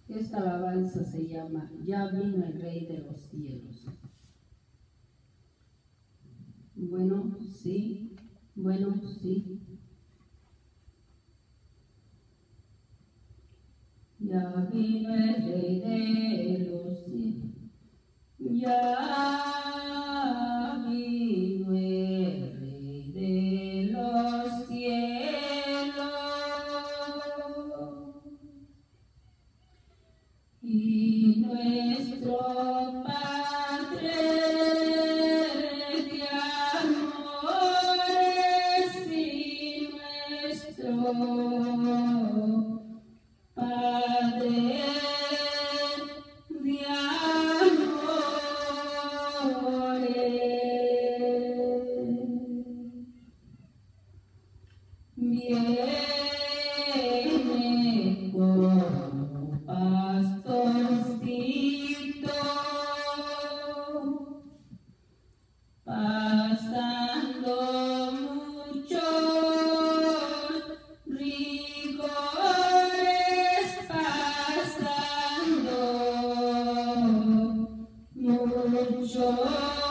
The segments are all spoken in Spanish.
Esta alabanza se llama Ya vino el Rey de los cielos. Bueno, sí, bueno, sí. Ya vino el Rey de los cielos. Ya vino el Rey de los cielos. Y nuestro Padre de amores y nuestro Padre de amores viene como pastorcito pasando muchos rigores, pasando muchos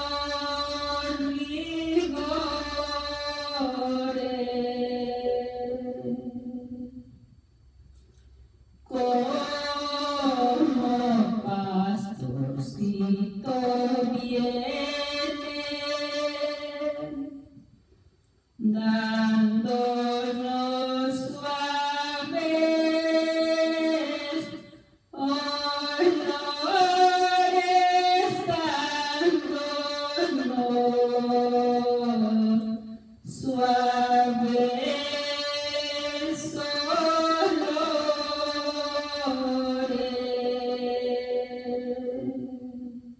rigores. Como pastorcito viene, dándonos suaves olores, dándonos suaves olores.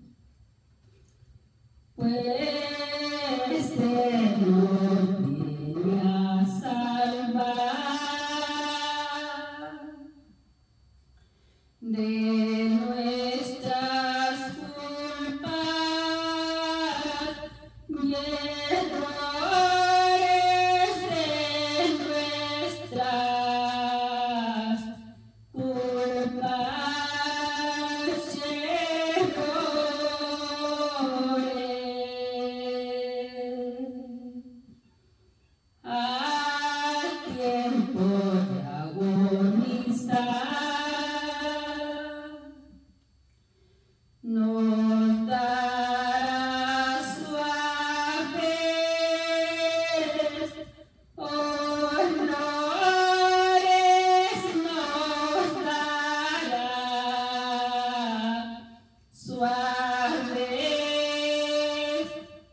Pues Él nos viene a salvar de nuestras culpas y errores, de nuestras culpas y errores. A tiempo de agonizar nos dará suaves olores, nos dará suaves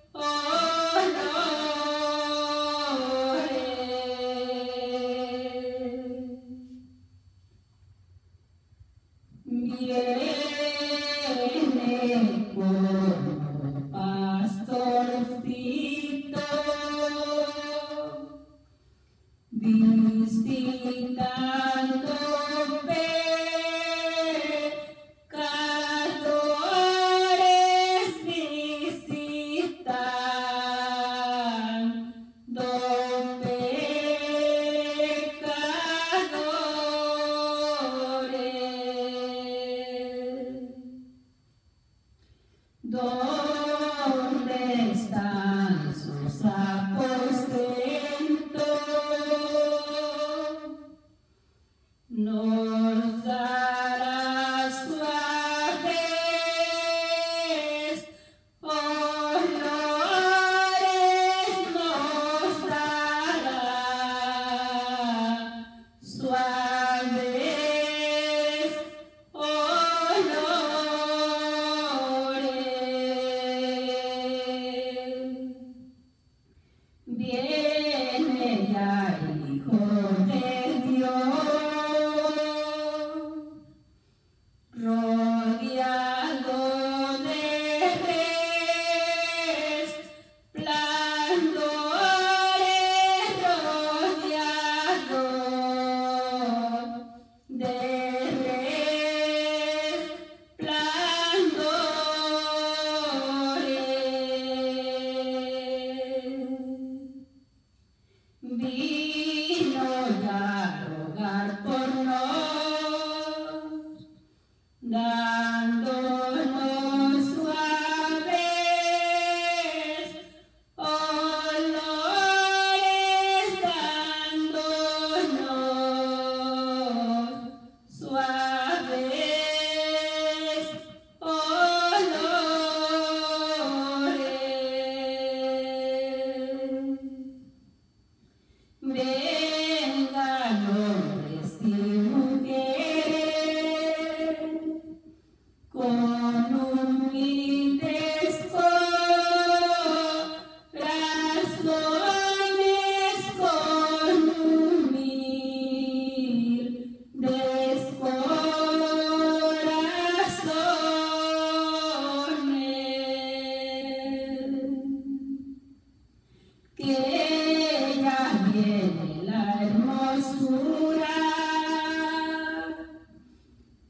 olores. Viene como pastorcito visitando pecadores, visitando pecadores.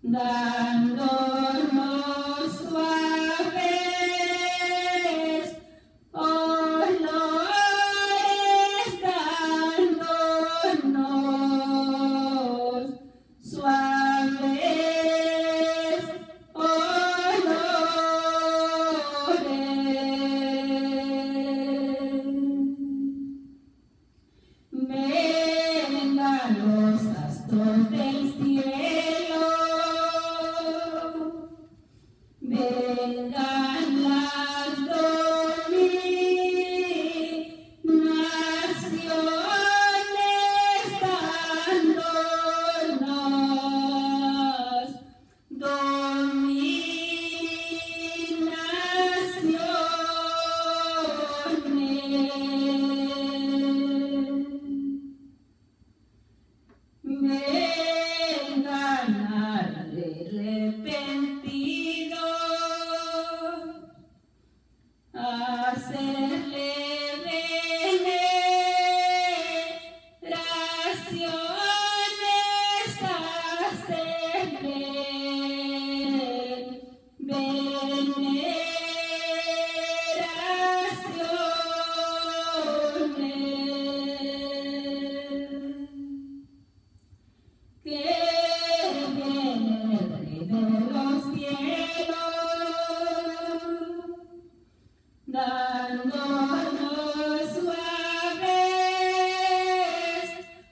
dándonos suaves olores, dándonos suaves olores. Vengan los astros del cielo, vengan las dominaciones, dándonos dominaciones. Vengan arrepentidos a hacerle veneraciones, que viene el Rey de los cielos, dándonos suaves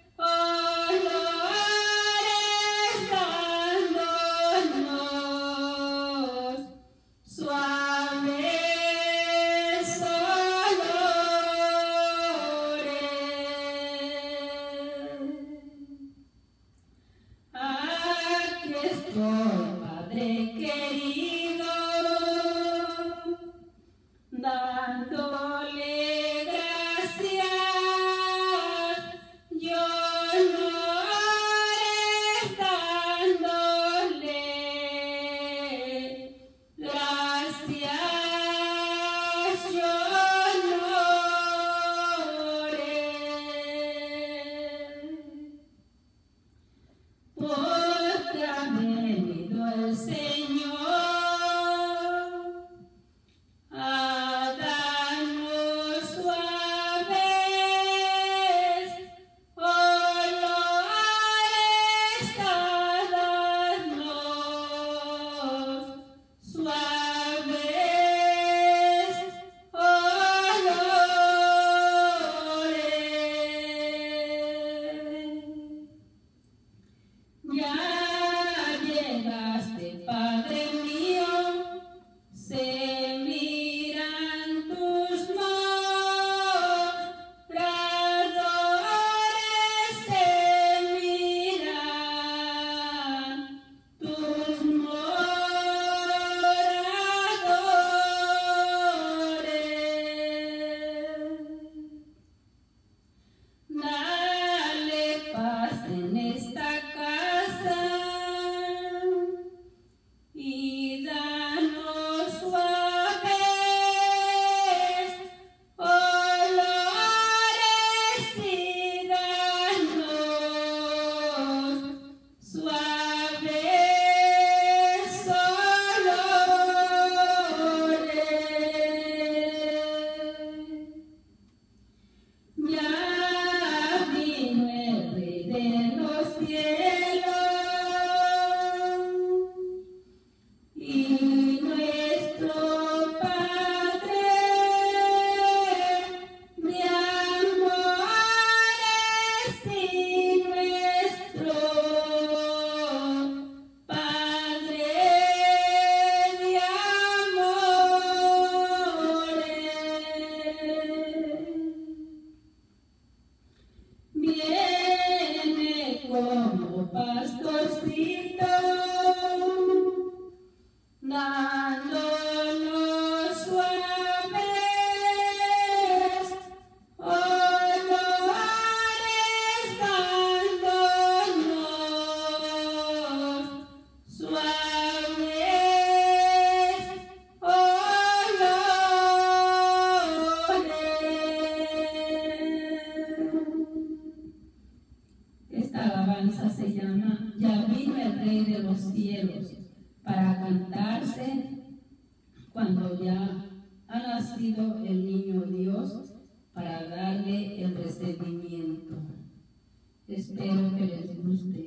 olores, dándonos suaves olores. Aquí estoy, Padre querido, dándole gracias y honores, dándole gracias y honores. Porque ha venido el Señor. cielos, para cantarse cuando ya ha nacido el niño Dios, para darle el recibimiento. Espero que les guste.